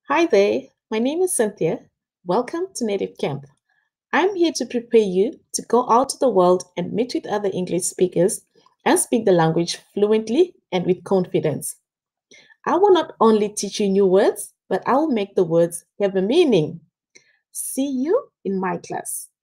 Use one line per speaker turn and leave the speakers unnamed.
Hi there, my name is Cynthia. Welcome to Native Camp. I'm here to prepare you to go out to the world and meet with other English speakers and speak the language fluently and with confidence. I will not only teach you new words, but I will make the words have a meaning. See you in my class.